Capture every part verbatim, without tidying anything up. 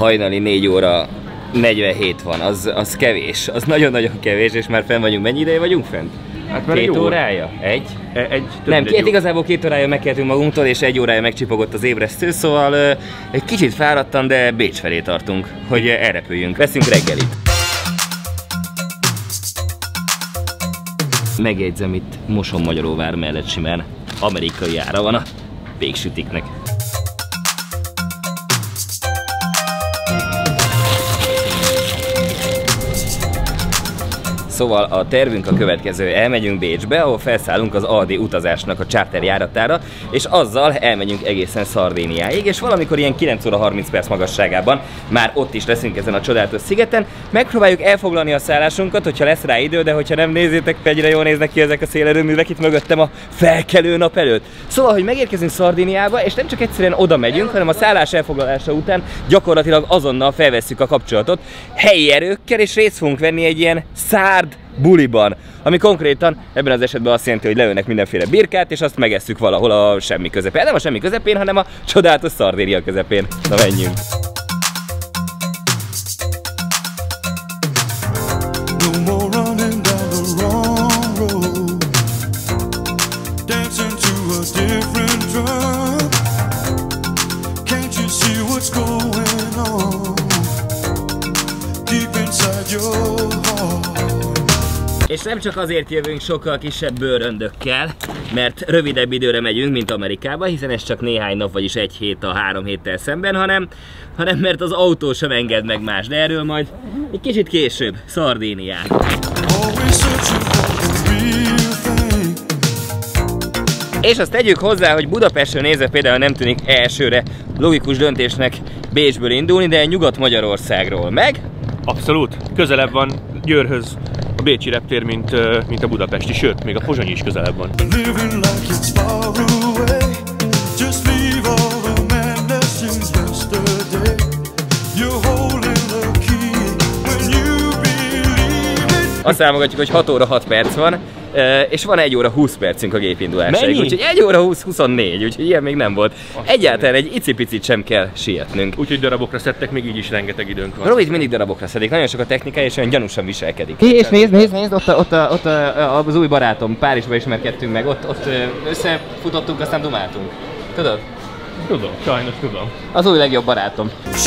hajnali négy óra negyvenhét van, az, az kevés, az nagyon-nagyon kevés, és már fenn vagyunk. Mennyi ideje vagyunk fent? Hát már két egy órája? Egy? E, egy Nem, két, igazából két órája megkeltünk magunktól, és egy órája megcsipogott az ébresztő, szóval uh, egy kicsit fáradtam, de Bécs felé tartunk, hogy elrepüljünk. Veszünk reggelit. Megjegyzem, itt Mosonmagyaróvár mellett simán amerikai ára van a péksütiknek. Szóval a tervünk a következő, elmegyünk Bécsbe, ahol felszállunk az Aldi utazásnak a charter járatára, és azzal elmegyünk egészen Szardéniáig, és valamikor ilyen kilenc óra harminc perc magasságában már ott is leszünk ezen a csodálatos szigeten. Megpróbáljuk elfoglalni a szállásunkat, hogyha lesz rá idő, de hogyha nem, nézzétek, mennyire jól néznek ki ezek a szélerőművek itt mögöttem a felkelő nap előtt. Szóval, hogy megérkezünk Szardéniába, és nem csak egyszerűen oda megyünk, hanem a szállás elfoglalása után gyakorlatilag azonnal felvesszük a kapcsolatot helyi erőkkel, és részt fogunk venni egy ilyen szárd buliban, ami konkrétan ebben az esetben azt jelenti, hogy leülnek mindenféle birkát, és azt megesszük valahol a semmi közepén. Nem a semmi közepén, hanem a csodálatos Szardénia közepén. Na, menjünk! És nem csak azért jövünk sokkal kisebb bőröndökkel, mert rövidebb időre megyünk, mint Amerikába, hiszen ez csak néhány nap, vagyis egy hét a három héttel szemben, hanem, hanem mert az autó sem enged meg más, de erről majd egy kicsit később, Szardénián. És azt tegyük hozzá, hogy Budapestről nézve például nem tűnik elsőre logikus döntésnek Bécsből indulni, de Nyugat-Magyarországról meg? Abszolút, közelebb van Győrhöz a bécsi reptér, mint, mint a budapesti, sőt, még a pozsonyi is közelebb van. Azt számogatjuk, hogy hat óra hat perc van, és van egy óra húsz percünk a gépindulásáig, úgyhogy egy óra húsz huszonnégy, úgyhogy ilyen még nem volt. Egyáltalán egy icipicit sem kell sietnünk. Úgyhogy darabokra szedtek, még így is rengeteg időnk van. Robi mindig darabokra szedik, nagyon sok a technikája, és olyan gyanúsan viselkedik. És nézd, nézd, nézd, ott, a, ott, a, ott a, az új barátom, Párizsba ismerkedtünk meg, ott, ott összefutottunk, aztán dumáltunk. Tudod? Tudom, sajnos tudom. Az új legjobb barátom.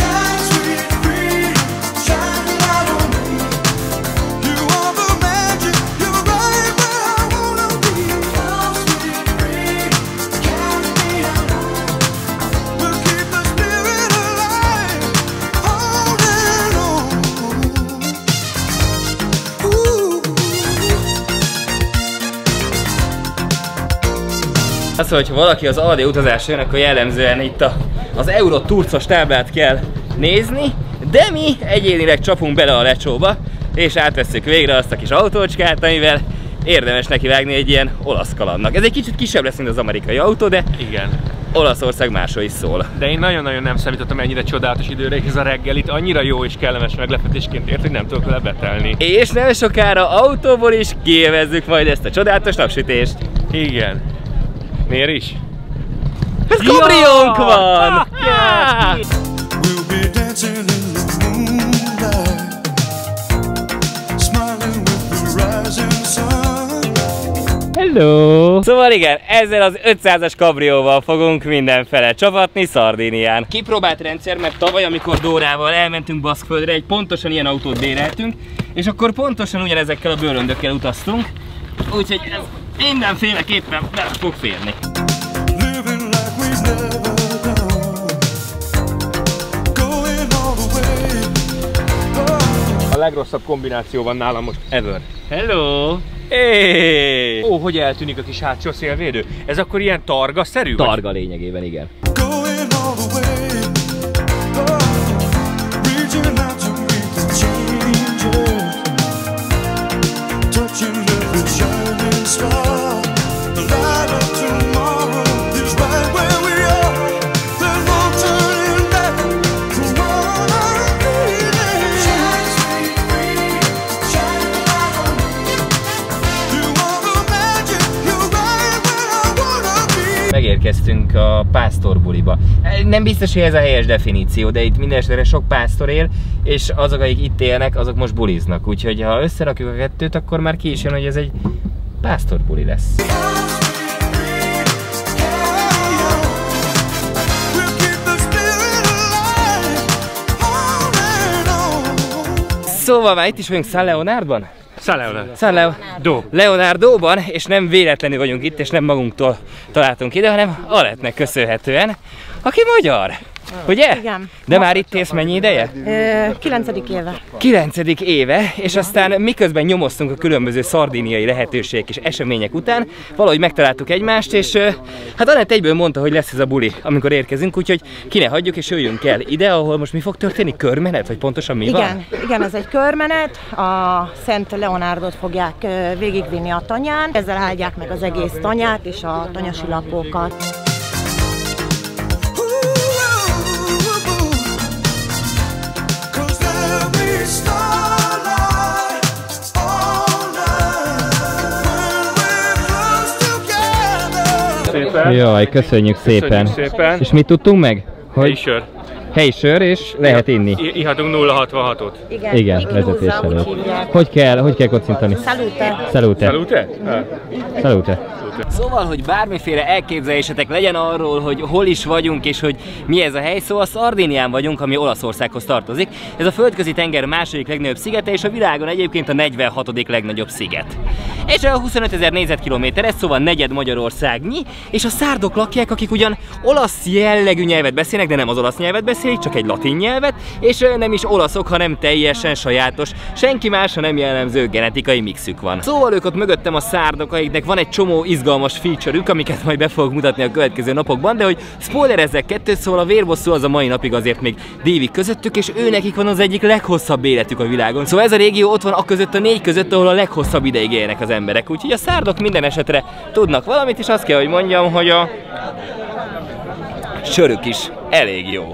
Az, hogy ha valaki az Aldi utazásra jön, akkor jellemzően itt a, az Euro turcos táblát kell nézni, de mi egyénileg csapunk bele a lecsóba, és átvesszük végre azt a kis autócskát, amivel érdemes nekivágni egy ilyen olasz kalandnak. Ez egy kicsit kisebb lesz, mint az amerikai autó, de igen, Olaszország másról is szól. De én nagyon-nagyon nem számítottam ennyire csodálatos időre, és ez a reggel itt annyira jó és kellemes meglepetésként ért, hogy nem tudok vele betelni. És nem sokára autóból is kiélvezzük majd ezt a csodálatos napsütést. Igen. Miért is? Ez kabriónk van! Hello! Szóval igen, ezzel az ötszázas kabrióval fogunk mindenfele csapatni Szardénián. Kipróbált rendszer, mert tavaly, amikor Dórával elmentünk Baszkföldre, egy pontosan ilyen autót béreltünk, és akkor pontosan ugyanezekkel a bőröndökkel utaztunk, úgyhogy ez mindenféleképpen bele fog férni. A legrosszabb kombináció van nálam most ever. Hello! Hey. Ó, hogy eltűnik a kis hátsó szélvédő? Ez akkor ilyen targa-szerű? Targa lényegében, igen. érkeztünk a pásztorbuliba. Nem biztos, hogy ez a helyes definíció, de itt minden esetre sok pásztor él, és azok, akik itt élnek, azok most buliznak. Úgyhogy ha összerakjuk a kettőt, akkor már ki is jön, hogy ez egy pásztorbuli lesz. Szóval már itt is vagyunk San Leonardban? San Leonardo. San Leonardo. Leonardóban, és nem véletlenül vagyunk itt, és nem magunktól találtunk ide, hanem Alettnek köszönhetően, aki magyar. Ugye? Igen. De már itt élsz mennyi ideje? Ö, kilencedik éve. Kilencedik éve, és aztán miközben nyomoztunk a különböző szardíniai lehetőségek és események után, valahogy megtaláltuk egymást, és hát Anett egyből mondta, hogy lesz ez a buli, amikor érkezünk, úgyhogy ki ne hagyjuk és jöjjünk el ide, ahol most mi fog történni? Körmenet? Vagy pontosan mi igen, van? Igen, ez egy körmenet, a Szent Leonardot fogják végigvinni a tanyán, ezzel áldják meg az egész tanyát és a tanyasi lakókat. Szépen. Jaj, köszönjük szépen. Köszönjük szépen. És mit tudtunk meg? Helyi sör. Helyi sör, és lehet inni. I ihatunk nulla hatvanhatot. Igen, Igen, vezetés Ignúza, úgy előtt. hívják. Hogy kell, hogy kell kocintani? Salute. Salute. Salute? Salute. Szóval, hogy bármiféle elképzelésetek legyen arról, hogy hol is vagyunk és hogy mi ez a hely, szóval Szardínián vagyunk, ami Olaszországhoz tartozik. Ez a földközi tenger második legnagyobb szigete, és a világon egyébként a negyvenhatodik legnagyobb sziget. És a huszonötezer négyzetkilométeres, szóval negyed Magyarországnyi, és a szárdok lakják, akik ugyan olasz jellegű nyelvet beszélnek, de nem az olasz nyelvet beszélik, csak egy latin nyelvet, és nem is olaszok, hanem teljesen sajátos, senki másra nem jellemző genetikai mixük van. Szóval ők ott mögöttem a szárdok, akiknek van egy csomó izgalmas feature-ük, amiket majd be fogok mutatni a következő napokban, de hogy spoilerezzek kettőt, szóval a vérbosszú az a mai napig azért még dívik közöttük, és ő nekik van az egyik leghosszabb életük a világon. Szóval ez a régió ott van a között a négy között, ahol a leghosszabb ideig élnek az emberek. Úgyhogy a szárdok minden esetre tudnak valamit, és azt kell, hogy mondjam, hogy a sörük is elég jó.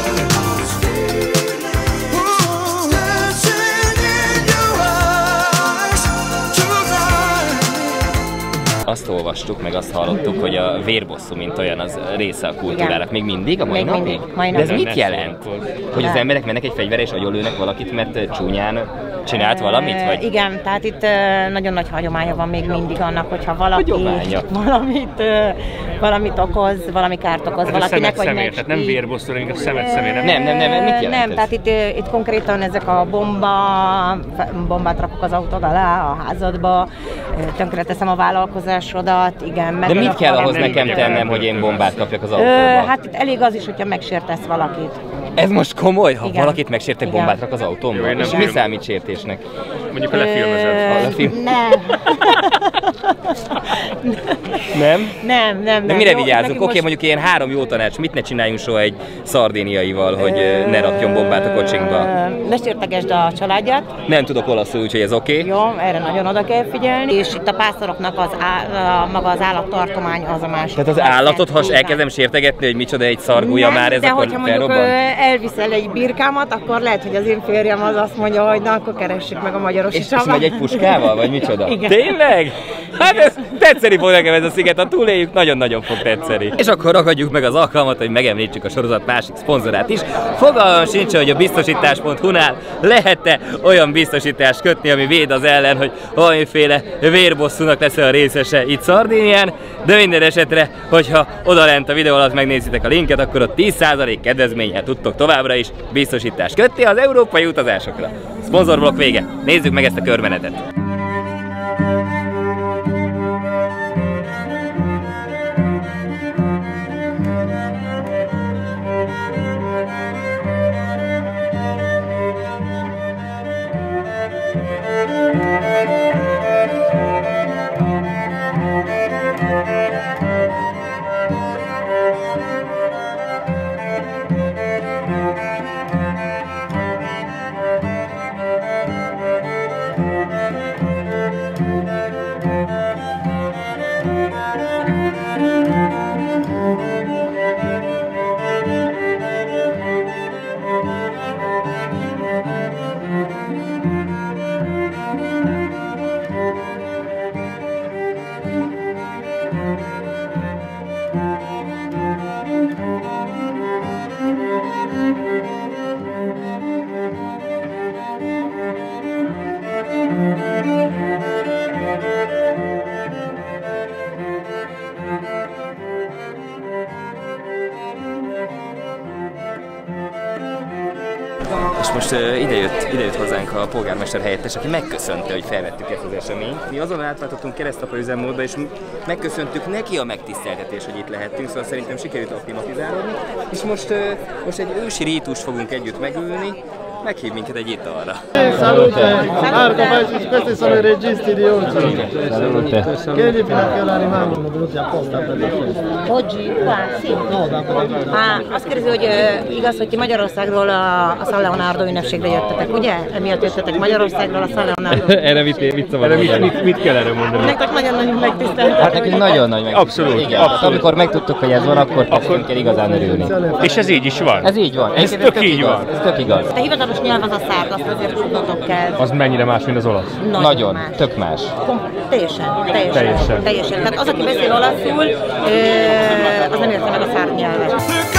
Azt olvastuk, meg azt hallottuk, hogy a vérbosszú, mint olyan, az része a kultúrának. Még mindig, a mai Még napig? mindig, mai De ez napig. mit jelent? Hogy az emberek mennek egy fegyverre és agyonlőnek valakit, mert csúnyán csinált valamit? Vagy? Igen, tehát itt ö, nagyon nagy hagyománya van még mindig annak, hogyha valaki Hagyománya? valamit, ö, valamit okoz, valami kárt okoz Ez a valakinek, szemet vagy szemér, tehát nem neki. vérbosszú, hanem a szemet szemér. Nem, nem, nem, mit jelent Nem, ez? tehát itt, ö, itt konkrétan ezek a bomba, bombát rakok az autód alá, a házadba, ö, tönkreteszem a vállalkozásodat, igen. De mit kell ahhoz nem nekem kell. tennem, hogy én bombát kapjak az Ö, autóba? hát itt elég az is, hogyha megsértesz valakit. Ez most komoly? Ha Igen. valakit megsértek, Igen. bombát rak az autómba? Jó, én nem És mi tudom. számít sértésnek? Mondjuk a lefilmezett. A film- Nem. Nem? Nem, nem, De nem. mire Jó, vigyázzunk? nekünk Oké, most- mondjuk ilyen három jó tanács, mit ne csináljunk soha egy szardíniaival, hogy ö, ne rakjon bombát a kocsinkba? Ö, Ne sértegesd a családját. Nem tudok olaszul, úgyhogy ez oké. Jó, erre nagyon oda kell figyelni. És itt a pásztoroknak az á, a, maga az állattartomány az a másik. Tehát az állatot, ha elkezdem sértegetni, hogy micsoda egy szargúja Nem, már, ez de akkor hogyha mondjuk felrobban? ö, elviszel egy birkámat, akkor lehet, hogy az én férjem az azt mondja, hogy na, akkor keressük meg a magyarosi És, és Csabát. megy egy puskával, vagy micsoda? Igen. Tényleg? Hát ez tetszeni fog nekem ez a sziget, ha túléljük, nagyon-nagyon fog tetszeni. És akkor ragadjuk meg az alkalmat, hogy megemlítsük a sorozat másik szponzorát is. Fogalmam sincs, hogy a biztosítás pont hu-nál lehet-e olyan biztosítást kötni, ami véd az ellen, hogy valamiféle vérbosszúnak lesz a részese itt Szardínián, de minden esetre, hogyha odalent a videó alatt megnézitek a linket, akkor ott tíz százalék kedvezménnyel tudtok továbbra is biztosítást kötni az európai utazásokra. Szponzorblokk vége. Nézzük meg ezt a körmenetet. És most uh, idejött, idejött hozzánk a polgármester helyettes, aki megköszönte, hogy felvettük ezt az eseményt. Mi azon átváltottunk keresztapa üzemmódba, és megköszöntük neki a megtiszteltetés, hogy itt lehettünk, szóval szerintem sikerült akklimatizálódni. És most, uh, most egy ősi rítust fogunk együtt megülni, meghív minket egy italra. Salute! Marco, questi sono i registi di oggi. Salute. Chiedi fino a che ora arriviamo, sono venuti apposta per le feste. Oggi? Qua? Sì. No, da Ah, azt kérdezi, hogy uh, igaz, hogy ti Magyarországról a, a San Leonardo ünnepségre jöttetek, ugye? Emiatt jöttetek Magyarországról a San Leonardo. Erre mit, mit szabad Erre mit, mit, mit kell erre mondani? Nektek nagyon-nagyon megtiszteltetek. Hát nekünk nagyon nagy meg. Abszolút, Igen, abszolút. amikor megtudtuk, hogy ez van, akkor kezdtünk el igazán örülni. És ez így is van. Ez így van. Ez Egyébként tök így van. Ez tök igaz. A hivatalos nyelv az a szárd, azt azért tudnotok kell. Az mennyire más, mint az olasz? Nagyon, Nagyon, más. tök más. Kom- teljesen, teljesen, Teljesen. teljesen. Tehát az, aki beszél olaszul, ö, az nem érte meg a szárd nyelvet.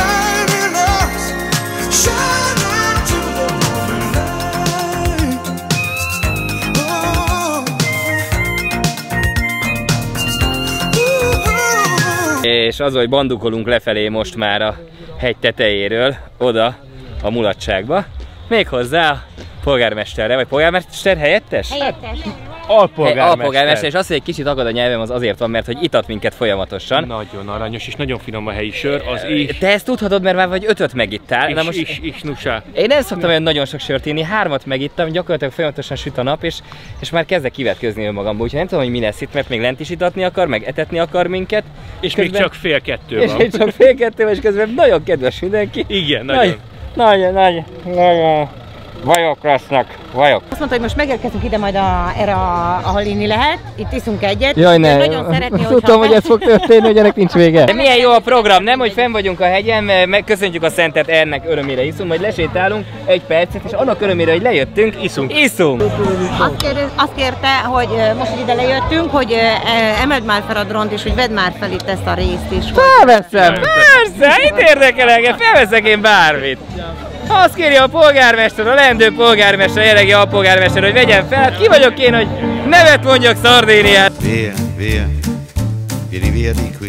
És az, hogy bandukolunk lefelé most már a hegy tetejéről, oda a mulatságba, méghozzá a polgármesterre, vagy polgármester helyettes? Helyettes. Alpolgármester. Alpolgármester, és az, hogy egy kicsit akad a nyelvem, az azért van, mert hogy itat minket folyamatosan. Nagyon aranyos és nagyon finom a helyi sör, az is. Te ezt tudhatod, mert már vagy ötöt megittál. És, Na most is, is, nusá. én nem szoktam olyan nagyon sok sört inni, hármat megittam, gyakorlatilag folyamatosan süt a nap, és, és már kezdek kivetközni önmagamból, úgyhogy nem tudom, hogy mi lesz itt, mert még lent is itatni akar, meg etetni akar minket. És közben, még csak fél kettő és van. még csak fél kettő van, és közben nagyon kedves mindenki. Igen, nagyon. Nagyon, nagyon, nagyon vajok lesznek, vajok. Azt mondta, hogy most megérkezünk ide majd a, erre, a, ahol inni lehet, itt iszunk egyet. Jaj, ne. Nagyon szeretni, hogyha... Tudtam, hogy ez fog történni, hogy ennek nincs vége. De milyen jó a program, nem? Hogy fenn vagyunk a hegyen, megköszöntjük a szentet, ennek örömére iszunk, majd lesétálunk egy percet, és annak örömére, hogy lejöttünk, iszunk. Iszunk! Azt, kér, azt kérte, hogy most, hogy ide lejöttünk, hogy emeld már fel a drónt, és hogy vedd már fel itt ezt a részt is. Felveszem! Persze, itt érdekel engem, felveszek én bármit. Azt kéri a polgármester, a leendő polgármester, a jelenlegi alpolgármester, hogy vegyen fel. Ki vagyok én, hogy nevet mondjak Szardéniát? Via, via, vieni via di qui.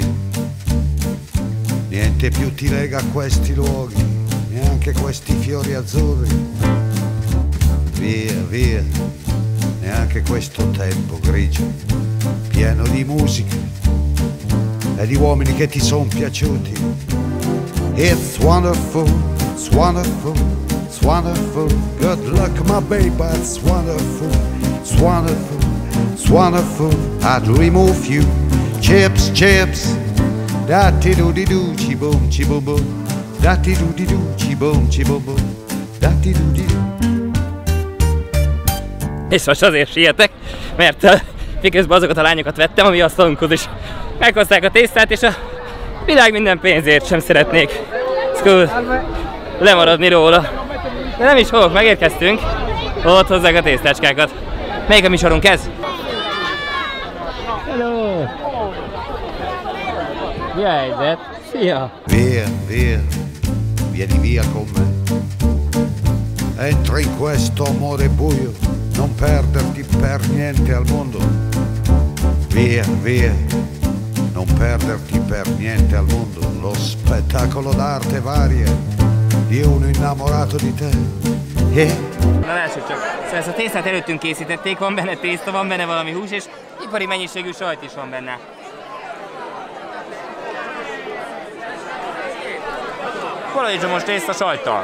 Niente più ti lega a questi luoghi, neanche questi fiori azzurri. Via, via, neanche questo tempo grigio, pieno di musica e di uomini che ti son piaciuti. It's wonderful, it's wonderful, it's wonderful. Good luck, my baby, it's wonderful, it's wonderful, it's wonderful. I dream of you. Chips, chips, da ti do di do, chi boom, chi boom boom, da ti do di do, chi boom, chi boom boom, da ti do di do. És most azért sietek, mert uh, miközben azokat a lányokat vettem, ami asztalunkhoz is meghozták a tésztát, és a világ minden pénzért sem szeretnék Skull lemaradni róla. De nem is fogok, megérkeztünk, ott hozzák a tésztácskákat. Melyik a műsorunk ez? Hello! Mi a helyzet? Szia! Via, via, vieni via con me. Entra in questo amore buio, non perderti per niente al mondo. Via, via, non perderti per niente al mondo. Lo spettacolo d'arte varia di uno innamorato di te. Yeah. Na lássuk csak, szóval ezt a tésztát előttünk készítették, van benne tészta, van benne valami hús, és ipari mennyiségű sajt is van benne. Paradicsomos tészta sajttal.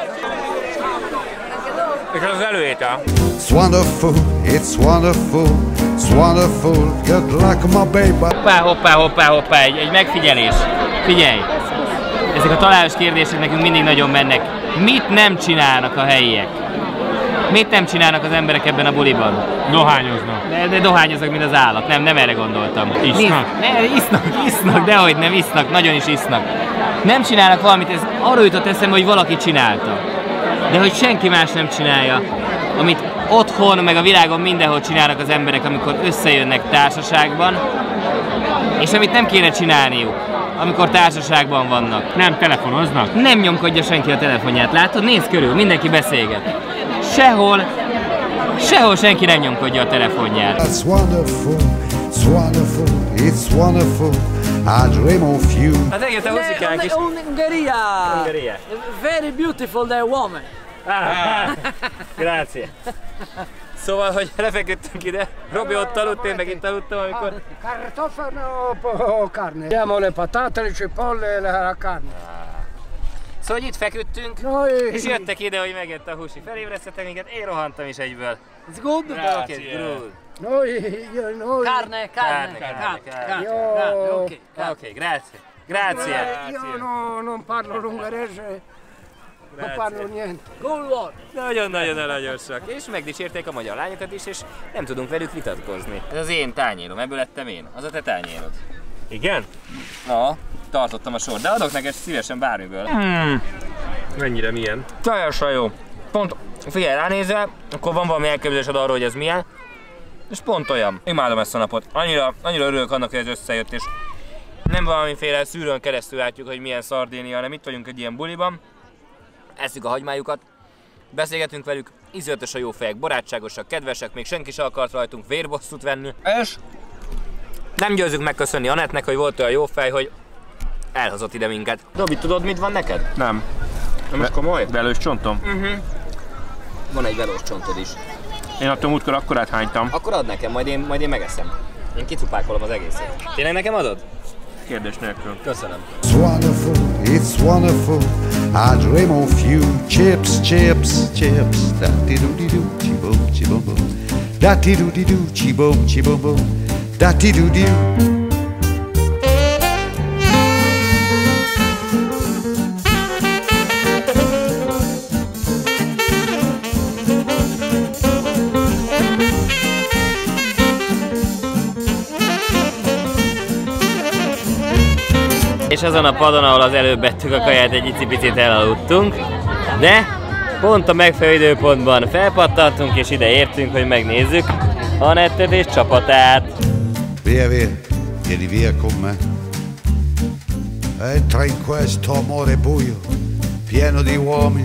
És ez az előétel. It's wonderful, it's wonderful, it's wonderful. Good luck, my baby. Hoppá, hoppá, hoppá, hoppá, egy, egy megfigyelés. Figyelj! Ezek a találós kérdések nekünk mindig nagyon mennek. Mit nem csinálnak a helyiek? Mit nem csinálnak az emberek ebben a buliban? Dohányoznak. De, de dohányoznak, mint az állat. Nem, nem erre gondoltam. Isznak. Nézd, ne, isznak, isznak, dehogy nem isznak, nagyon is isznak. Nem csinálnak valamit, ez arra jutott eszembe, hogy valaki csinálta. De hogy senki más nem csinálja, amit otthon, meg a világon mindenhol csinálnak az emberek, amikor összejönnek társaságban, és amit nem kéne csinálniuk, amikor társaságban vannak. Nem telefonoznak? Nem nyomkodja senki a telefonját, látod? Nézd körül, mindenki beszélget. Sehol, sehol senki nem nyomkodja a telefonját. It's wonderful, it's wonderful, it's wonderful. I dream of you. Hát eljött a huszikánk is. Ungheria. Ungheria. Very beautiful the woman. Grazie. Szóval, hogy lefeküdtünk ide, Robi ott aludt, én meg itt aludtam, amikor... Cartofano o carne. Abbiamo le patate, le cipolle e la carne. Szóval, hogy itt feküdtünk, Noi... és jöttek ide, hogy megett a húsi. Felébresztettek minket, én rohantam is egyből. It's good? Oké, good. Noi... io- Noi... Carne, carne, Carne, carne, carne. Io... Ok. Oké, grazie. Grazie. Io no, non parlo l'ungherese, non parlo niente. Good one. Nagyon-nagyon aranyosak. És megdicsérték a magyar lányokat is, és nem tudunk velük vitatkozni. Ez az én tányérom, ebből lettem én. Az a te tányérod. Igen? Na, tartottam a sort, de adok neked szívesen bármiből. Hmm. Mennyire milyen? Teljesen jó. Pont, figyelj, ránézel, akkor van valami elképzelésed arról, hogy ez milyen. És pont olyan. Imádom ezt a napot. Annyira, annyira örülök annak, hogy ez összejött, és nem valamiféle szűrőn keresztül látjuk, hogy milyen Szardénia, hanem itt vagyunk egy ilyen buliban. Eszük a hagymájukat, beszélgetünk velük, ízletes a jó fejek, barátságosak, kedvesek, még senki sem akart rajtunk vérbosszút venni. És nem győzzük megköszönni Anettnek, hogy volt olyan jó fej, hogy elhozott ide minket. Robi, tudod, mit van neked? Nem. Nem most komoly? Velős csontom? Uh-huh. Van egy velós csontod is. Én attól múltkor akkorát hánytam. Akkor add nekem, majd én, majd én megeszem. Én kicupákolom az egészet. Tényleg nekem adod? Kérdés nélkül. Köszönöm. It's wonderful, it's wonderful. I dream of you. Chips, chips, chips. Da-di-do-di-do, chi-boom, chi-boom-boom. Da-di-do-di-do, chi-boom, chi-boom-boom. Da-di-do-di-do. És azon a padon, ahol az előbb vettük a kaját, egy icipicit elaludtunk, de pont a megfelelő időpontban felpattantunk, és ide értünk, hogy megnézzük Anettet és csapatát. Via, via, vieni via con me. Entra in questo amore buio, pieno di uomini.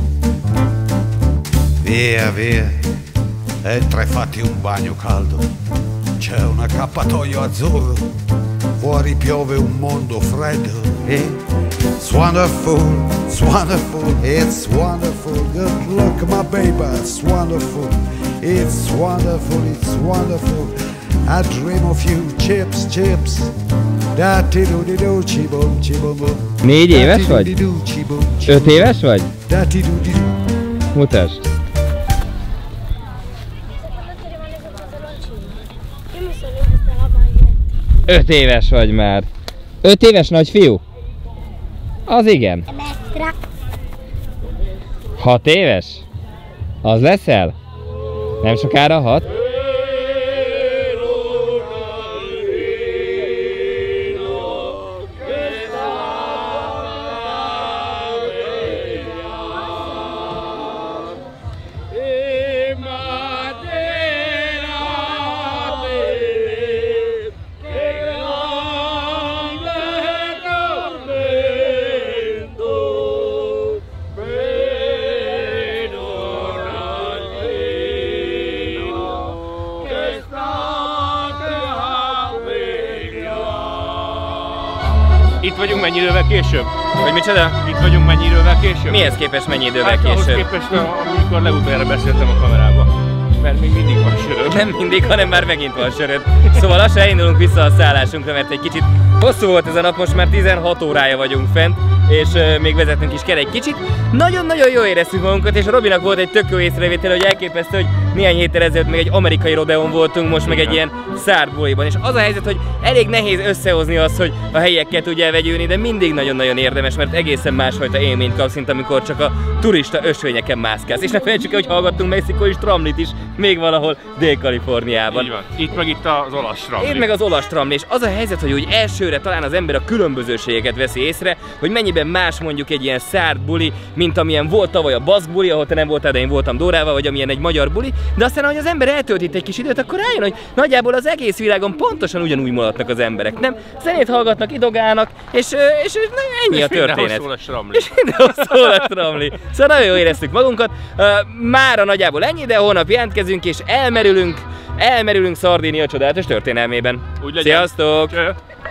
Via, via, entra e fatti un bagno caldo. C'è un accappatoio azzurro. Fuori piove un mondo freddo. It's wonderful, it's wonderful, it's wonderful. Good luck, my baby, it's wonderful. It's wonderful, it's wonderful. I dream of you, chips, chips. Da-ti-do-di-do, chi-boom, chi-boom-boom. Négy éves vagy? Da-ti-do-di-do, chi-boom, Öt éves vagy? Da-ti-do-di-do. Mutasd. Öt éves vagy már. Öt éves nagyfiú? Az igen. Hat éves? Az leszel? Nem sokára hat? Itt vagyunk mennyi idővel később? Hogy micsoda? Itt vagyunk mennyi idővel később? Mihez képest mennyi idővel hát, ahhoz később? képest, amikor legutoljára beszéltem a kamerába. Mert még mindig van söröd. Nem mindig, hanem már megint van söröd. Szóval lassan elindulunk vissza a szállásunkra, mert egy kicsit hosszú volt ez a nap, most már tizenhat órája vagyunk fent, és uh, még vezetnünk is kell egy kicsit. Nagyon-nagyon jól éreztük magunkat, és Robinak volt egy tök jó észrevétel, hogy elképesztő, hogy néhány héttel ezelőtt még egy amerikai rodeón voltunk, most meg egy ilyen szárd buliban. És az a helyzet, hogy elég nehéz összehozni azt, hogy a helyiekkel tudja elvegyülni, de mindig nagyon-nagyon érdemes, mert egészen másfajta élményt kapsz, mint amikor csak a turista ösvényeken mászkálsz. És ne felejtsük el, hogy hallgattunk mexikói tramlit is, még valahol Dél-Kaliforniában. Így van. Itt meg itt az olasz tramli. Én meg az olasz tramli, és az a helyzet, hogy úgy elsőre talán az ember a különbözőségeket veszi észre, hogy mennyiben más mondjuk egy ilyen szárd buli, mint amilyen volt tavaly a baszk buli, ahol te nem voltál, de én voltam Dórával, vagy amilyen egy magyar buli, de aztán, ahogy az ember eltölt itt egy kis időt, akkor rájön, hogy nagyjából az egész világon pontosan ugyanúgy mulatnak az emberek, nem? Zenét hallgatnak, idogálnak, és, és, és ennyi és a történet. mindenhol szól a tramli. És mindenhol szól a tramli. Szóval nagyon jól éreztük magunkat. Uh, mára nagyjából ennyi, de holnap jelentkezünk, és elmerülünk, elmerülünk Szardénia csodálatos történelmében. Úgy legyen. Sziasztok! Cső.